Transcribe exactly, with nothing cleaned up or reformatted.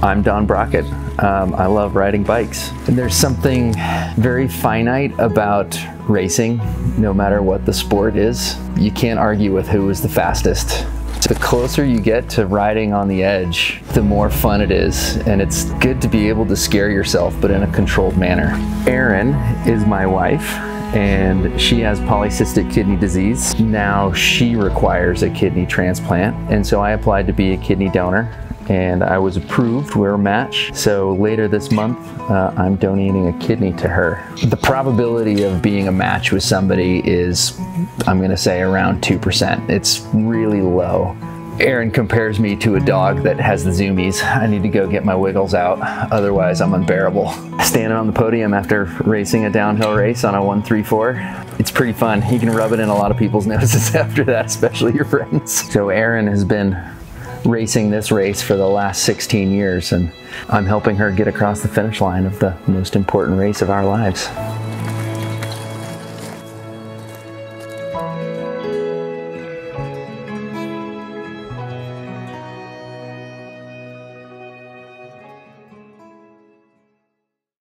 I'm Don Brockett. Um, I love riding bikes. And there's something very finite about racing, no matter what the sport is. You can't argue with who is the fastest. The closer you get to riding on the edge, the more fun it is, and it's good to be able to scare yourself, but in a controlled manner. Erin is my wife, and she has polycystic kidney disease. Now she requires a kidney transplant, and so I applied to be a kidney donor, and I was approved. We're a match. So later this month, uh, I'm donating a kidney to her. The probability of being a match with somebody is, I'm gonna say, around two percent. It's really low. Erin compares me to a dog that has the zoomies. I need to go get my wiggles out, otherwise I'm unbearable. Standing on the podium after racing a downhill race on a one three four, it's pretty fun. You can rub it in a lot of people's noses after that, especially your friends. So Erin has been racing this race for the last sixteen years, and I'm helping her get across the finish line of the most important race of our lives.